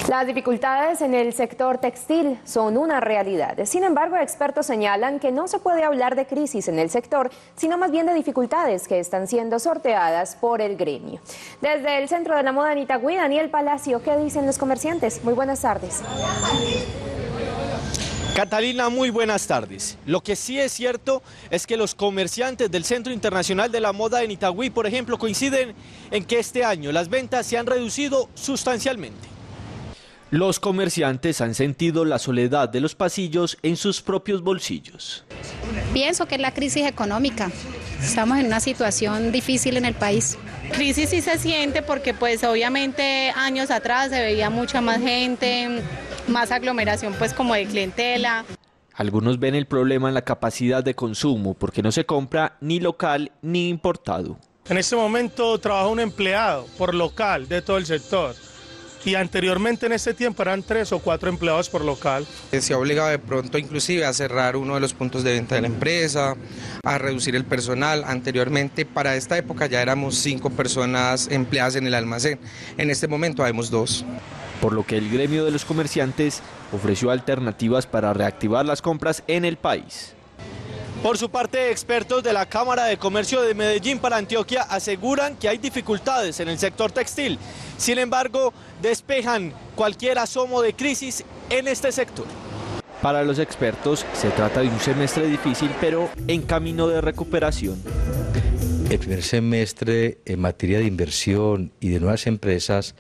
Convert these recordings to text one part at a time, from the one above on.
Las dificultades en el sector textil son una realidad. Sin embargo, expertos señalan que no se puede hablar de crisis en el sector, sino más bien de dificultades que están siendo sorteadas por el gremio. Desde el Centro de la Moda en Itagüí, Daniel Palacio, ¿qué dicen los comerciantes? Muy buenas tardes. Catalina, muy buenas tardes. Lo que sí es cierto es que los comerciantes del Centro Internacional de la Moda en Itagüí, por ejemplo, coinciden en que este año las ventas se han reducido sustancialmente. Los comerciantes han sentido la soledad de los pasillos en sus propios bolsillos. Pienso que es la crisis económica. Estamos en una situación difícil en el país. Crisis sí se siente porque pues obviamente años atrás se veía mucha más gente, más aglomeración pues como de clientela. Algunos ven el problema en la capacidad de consumo porque no se compra ni local ni importado. En este momento trabaja un empleado por local de todo el sector. Y anteriormente en este tiempo eran 3 o 4 empleados por local. Se ha obligado de pronto inclusive a cerrar uno de los puntos de venta de la empresa, a reducir el personal. Anteriormente para esta época ya éramos 5 personas empleadas en el almacén, en este momento habemos 2. Por lo que el gremio de los comerciantes ofreció alternativas para reactivar las compras en el país. Por su parte, expertos de la Cámara de Comercio de Medellín para Antioquia aseguran que hay dificultades en el sector textil. Sin embargo, despejan cualquier asomo de crisis en este sector. Para los expertos, se trata de un semestre difícil, pero en camino de recuperación. El primer semestre en materia de inversión y de nuevas empresas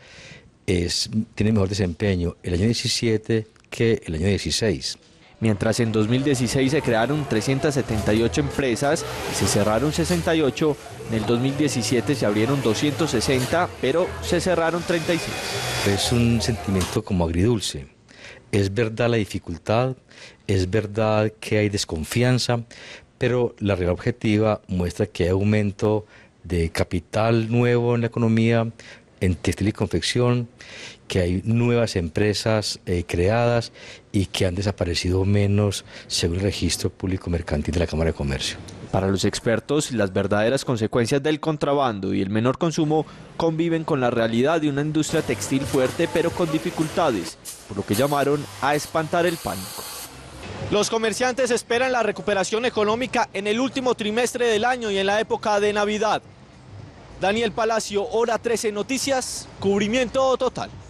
tiene mejor desempeño el año 17 que el año 16. Mientras en 2016 se crearon 378 empresas y se cerraron 68, en el 2017 se abrieron 260, pero se cerraron 36. Es un sentimiento como agridulce. Es verdad la dificultad, es verdad que hay desconfianza, pero la realidad objetiva muestra que hay aumento de capital nuevo en la economía, en textil y confección, que hay nuevas empresas creadas y que han desaparecido menos según el registro público mercantil de la Cámara de Comercio. Para los expertos, las verdaderas consecuencias del contrabando y el menor consumo conviven con la realidad de una industria textil fuerte pero con dificultades, por lo que llamaron a espantar el pánico. Los comerciantes esperan la recuperación económica en el último trimestre del año y en la época de Navidad. Daniel Palacio, Hora 13 Noticias, cubrimiento total.